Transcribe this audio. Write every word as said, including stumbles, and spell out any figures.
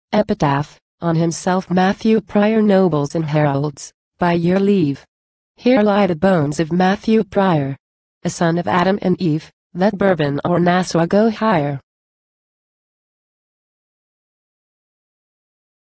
Epitaph, on himself Matthew Prior. Nobles and heralds, by your leave. Here lie the bones of Matthew Prior, a son of Adam and Eve. Let Bourbon or Nassau go higher.